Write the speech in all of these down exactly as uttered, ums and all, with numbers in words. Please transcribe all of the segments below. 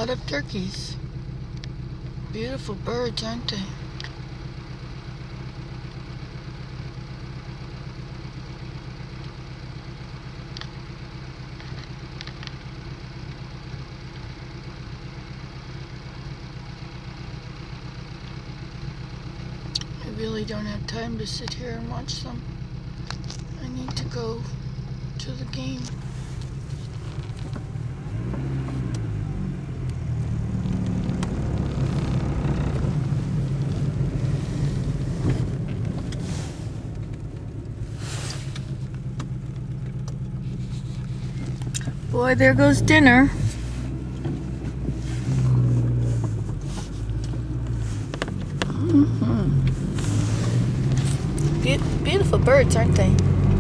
lot of turkeys. Beautiful birds, aren't they? I really don't have time to sit here and watch them. I need to go to the game. Boy, there goes dinner. Mm-hmm. Be- beautiful birds, aren't they?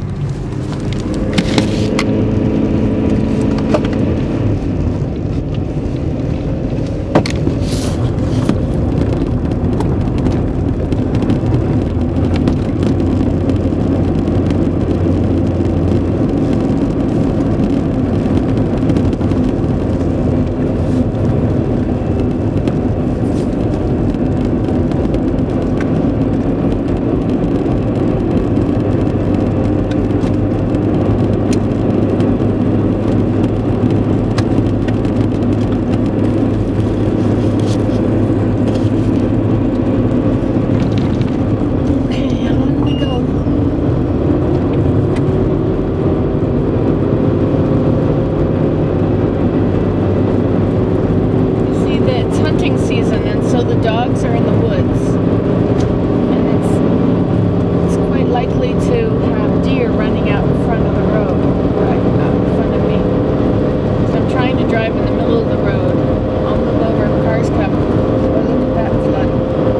Dogs are in the woods, and it's it's quite likely to have deer running out in front of the road, right out in front of me. So I'm trying to drive in the middle of the road. I'll move over if cars come. Oh, look at that flood.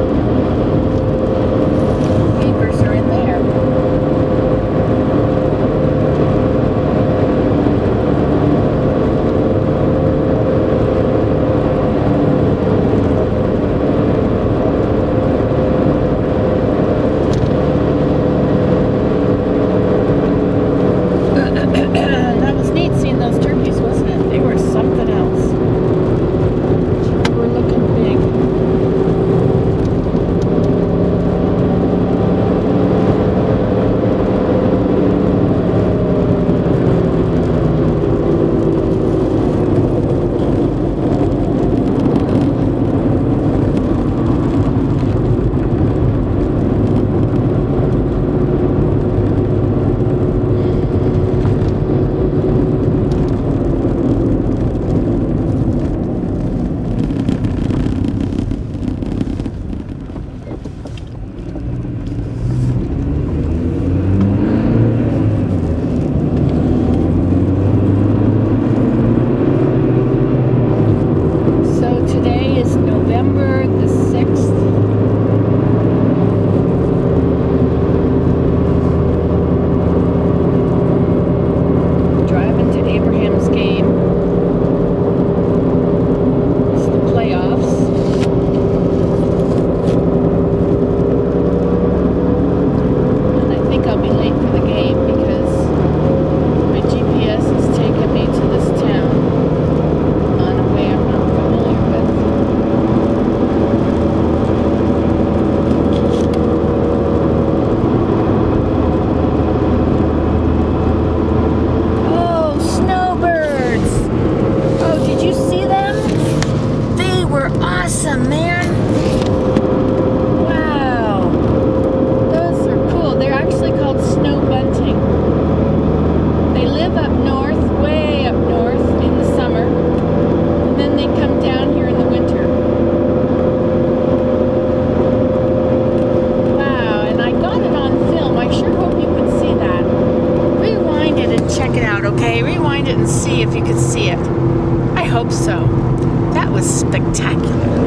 Beavers are in there. November the sixth. Driving to Abraham's game. It's the playoffs. And I think I'll be late for the game because my G P S is taking me to this town on a way I'm not familiar with. Awesome, man. Wow. Those are cool. They're actually called snow bunting. They live up north, way up north in the summer, and then they come down here in the winter. Wow, and I got it on film. I sure hope you could see that. Rewind it and check it out, okay? Rewind it and see if you could see it. I hope so. That was spectacular.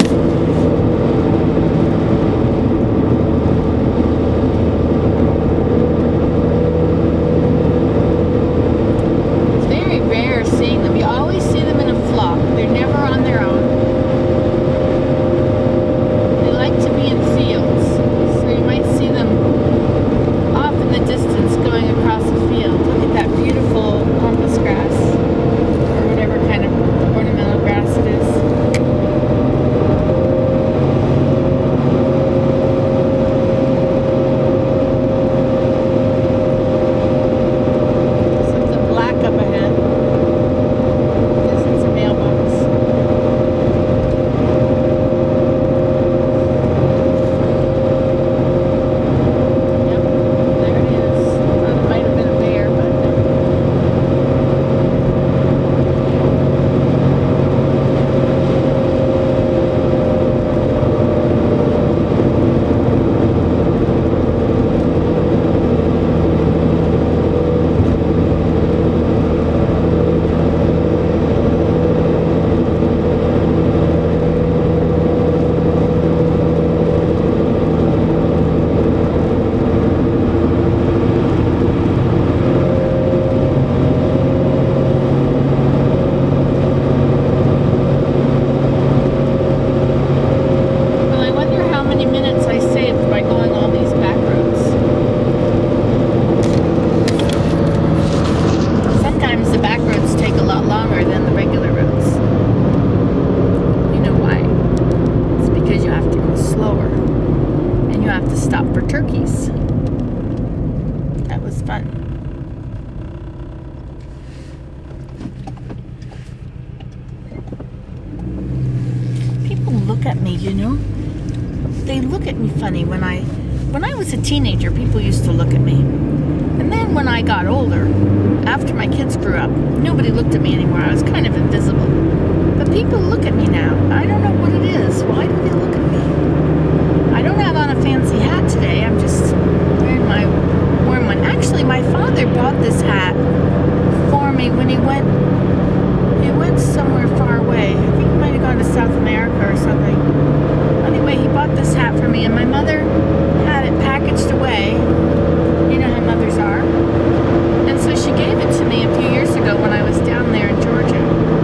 It's very rare seeing them. You always see them in a flock. They're never on their own. They like to be in fields. So you might see them off in the distance going across a field. Look at that beautiful pampas grass, or whatever kind of ornamental grass it is. me, you know. They look at me funny. When I, when I was a teenager, people used to look at me. And then when I got older, after my kids grew up, nobody looked at me anymore. I was kind of invisible. But people look at me now. I don't know what it is. Why do they look at me? I don't have on a fancy hat today. I'm just wearing my warm one. Actually, my father bought this hat for me when he went, he went somewhere far away. I think he might have gone to South America or something. Anyway, he bought this hat for me, and my mother had it packaged away. You know how mothers are. And so she gave it to me a few years ago when I was down there in Georgia.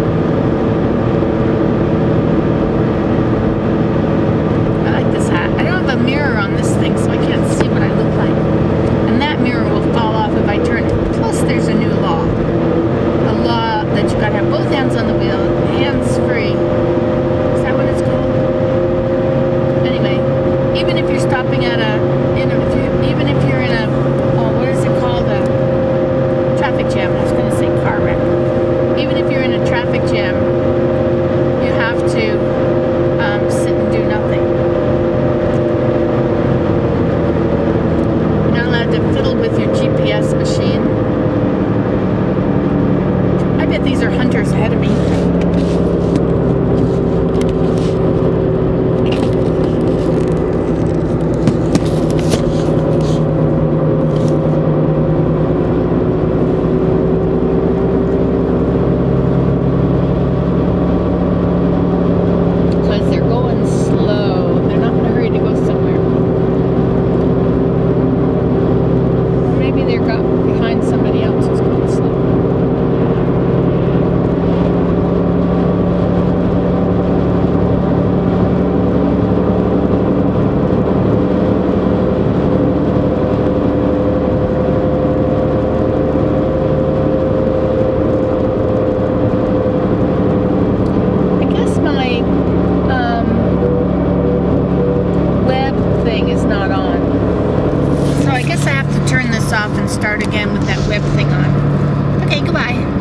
I like this hat. I don't have a mirror on this thing, so I can't see what I look like. And that mirror will fall off if I turn it. Plus, there's a new law. A law that you gotta have both hands on the wheel, hands free. Is that what it's called? Anyway, even if you're stopping at a, in a if you, even if you're in a, oh, what is it called? A traffic jam. I was going to say car wreck. Even if you're in a traffic jam, you have to um, sit and do nothing. You're not allowed to fiddle with your G P S machine. I bet these are hunters ahead of me. Off and start again with that web thing on. Okay, goodbye.